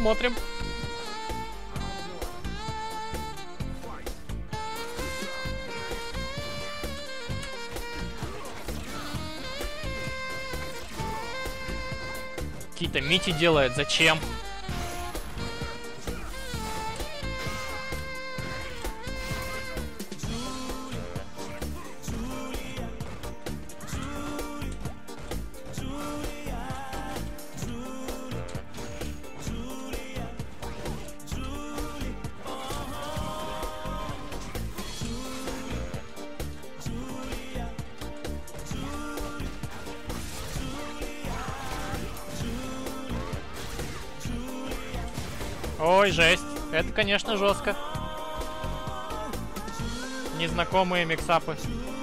посмотрим. Какие-то мити делает. Зачем? Ой, жесть. Это, конечно, жестко. Незнакомые миксапы.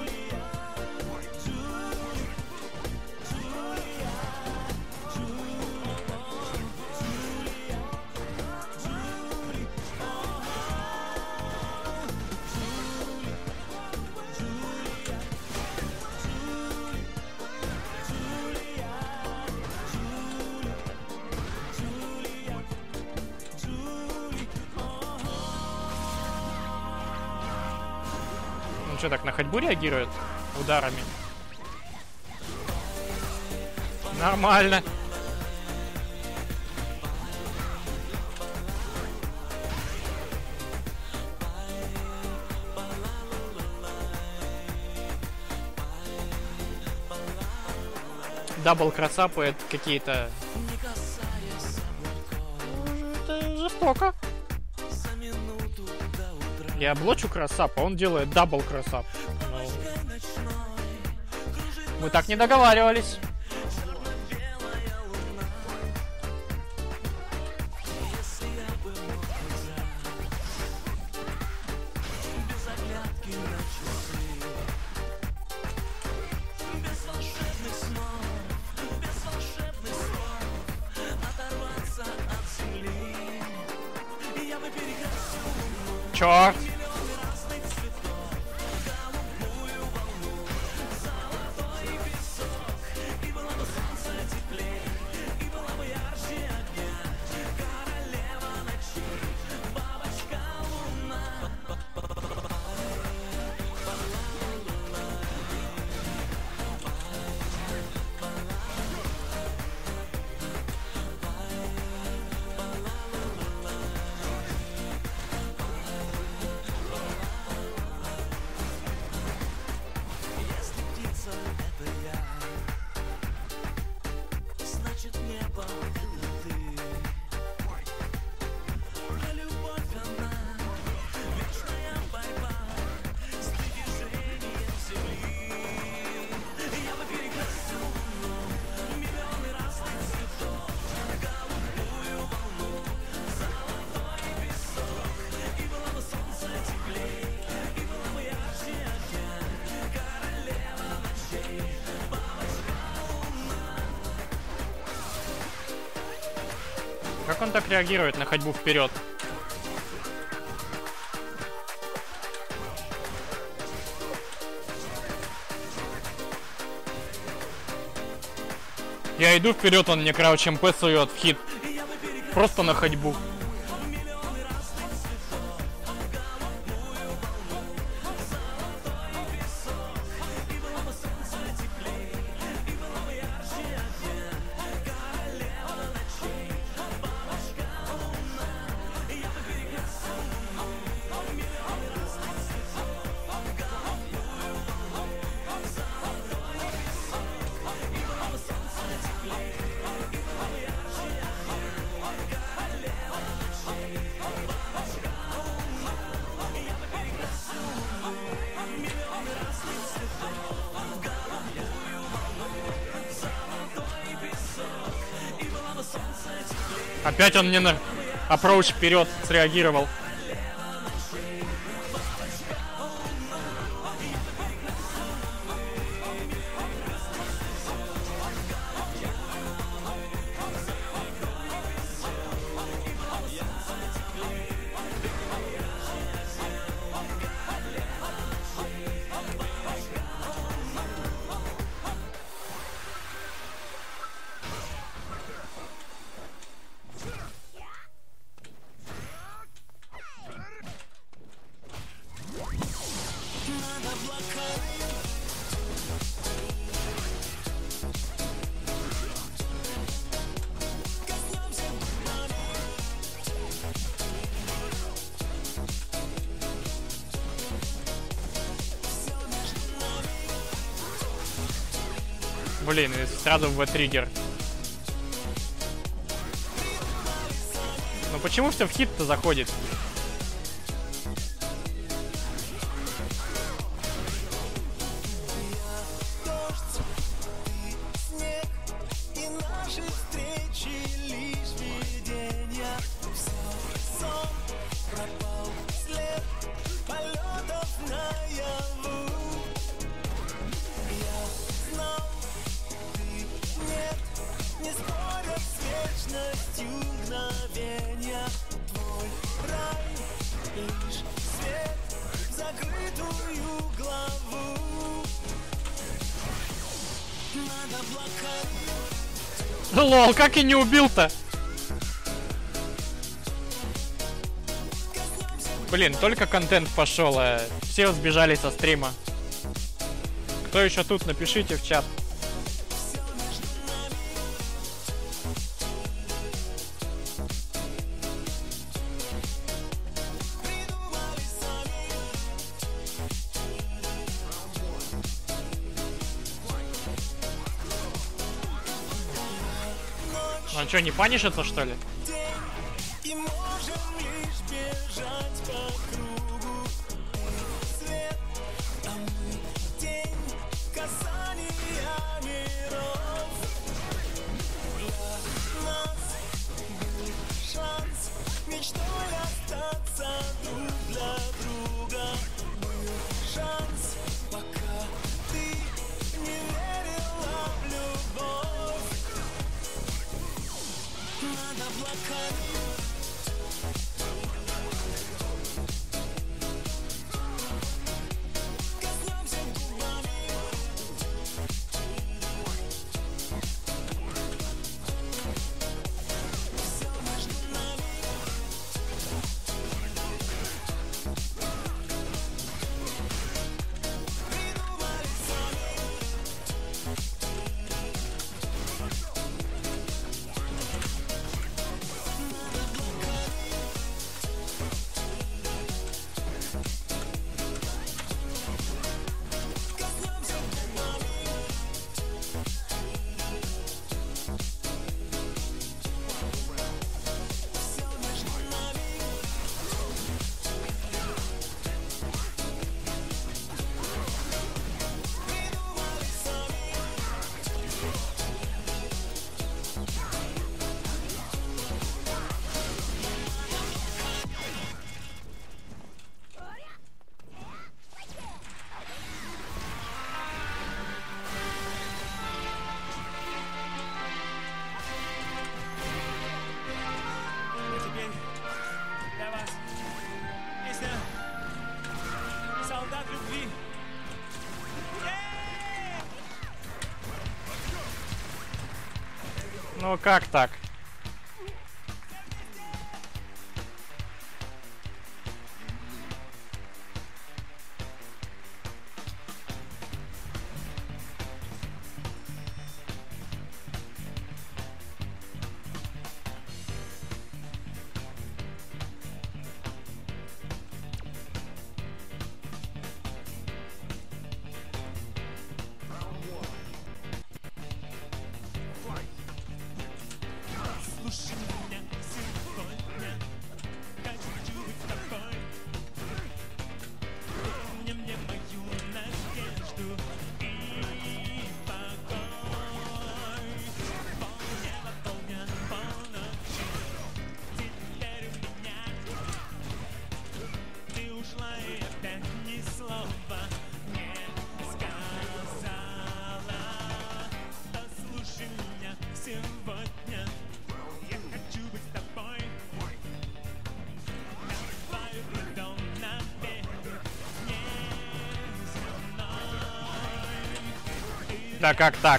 Он что, так на ходьбу реагирует? Ударами? Нормально. Дабл кросапы это какие-то... Это жестоко. Я блочу кросап, а он делает дабл кросап. Ну, мы так не договаривались. Чёрт! Как он так реагирует на ходьбу вперед? Я иду вперед, он мне крауч МП сует в хит. Просто на ходьбу. Опять он мне на approach вперед среагировал. Блин, и сразу в триггер. Ну почему все в хит-то заходит? Лол, как и не убил-то? Блин, только контент пошел, а все сбежали со стрима. Кто еще тут, напишите в чат. Он что, не панишится, что ли? Ну как так? Да как так?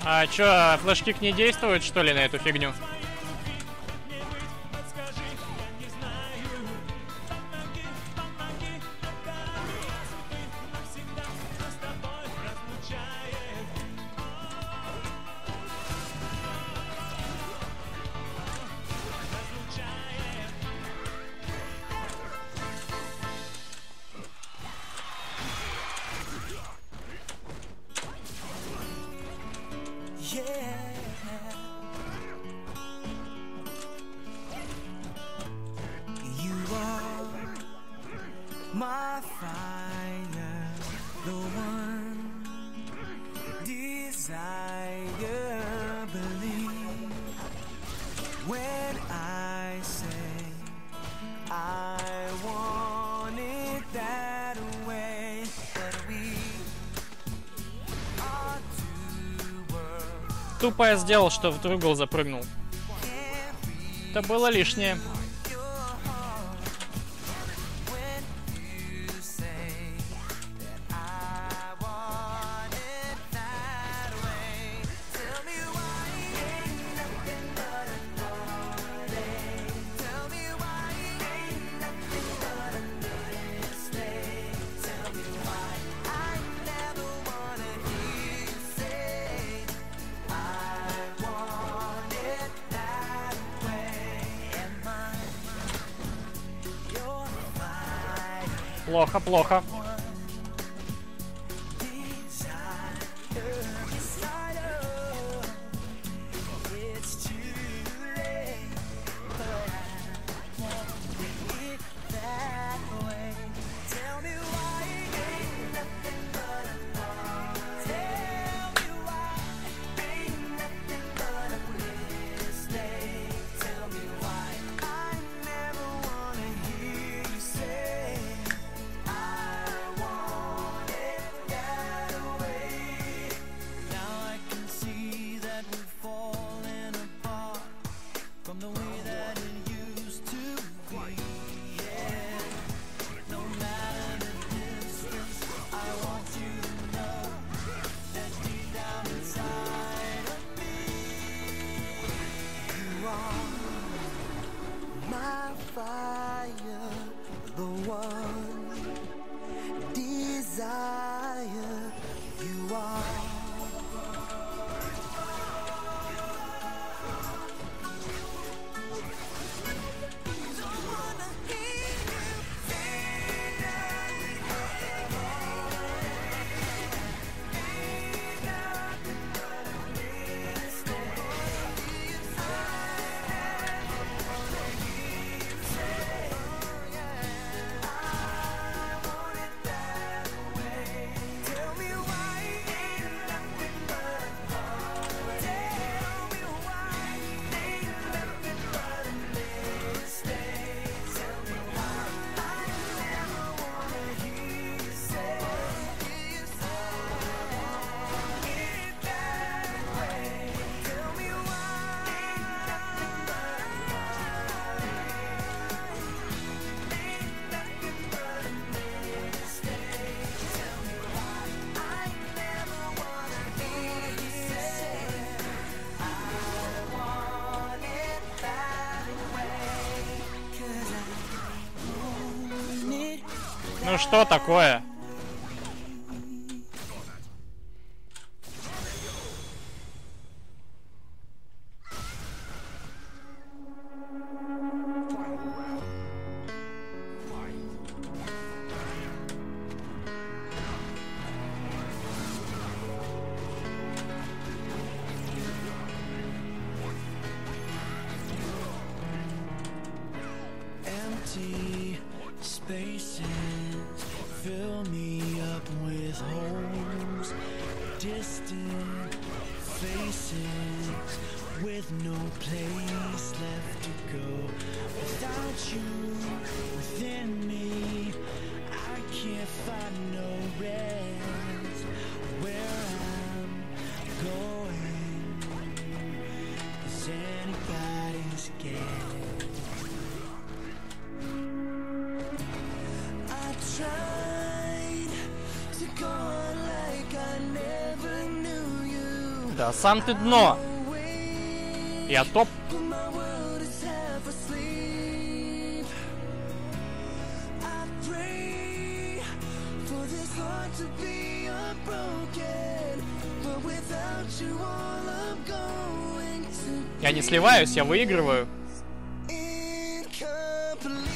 А чё, флешкик не действует, что ли, на эту фигню? My fire, the one desire, believe when I say I want it that way, but we are two worlds. Тупо я сделал, что в угол запрыгнул. Это было лишнее. Плохо, плохо. My fire, the one desire, you are. Ну что такое? Empty spaces fill me up with holes, distant faces with no place left to go. Without you within me, I can't find no rest. Where I'm going, is anybody scared? I tried to go on like I never knew you, Да сам ты дно. Я топ. My world is half asleep. I pray for this heart to be unbroken, but without you all I'm going to Я не сливаюсь, я выигрываю. incomplete.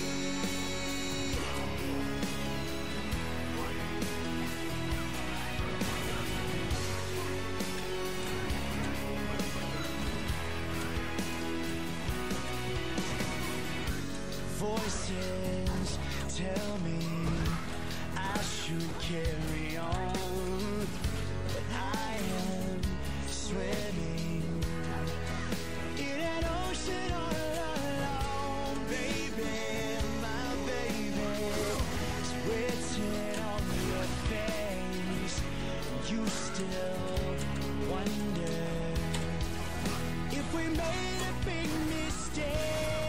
Voices tell me I should carry on, but I am swimming in an ocean all alone, baby, my baby. It's written on your face. You still wonder if we made a big mistake.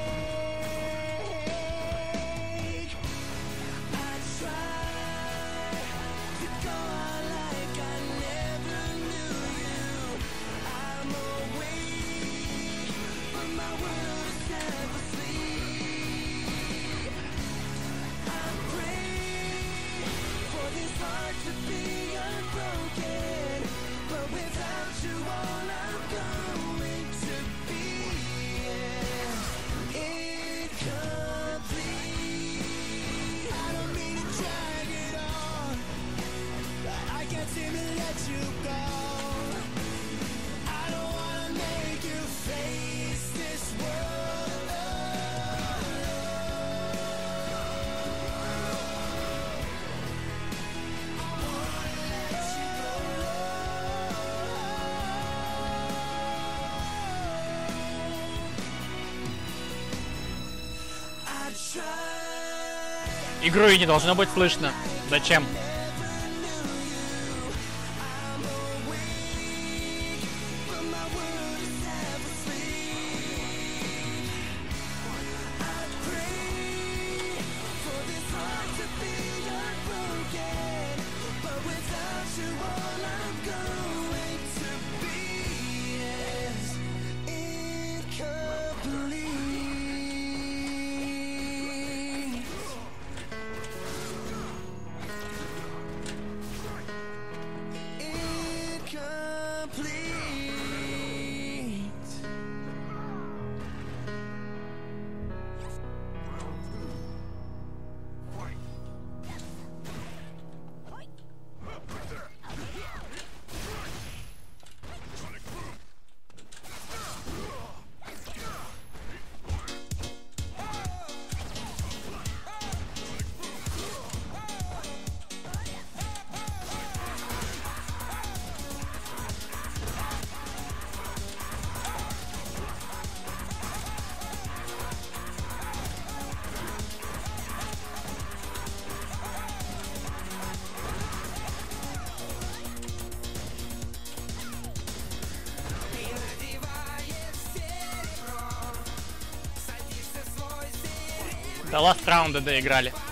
Игру и не должно быть слышно. Зачем? До ласт раунда доиграли.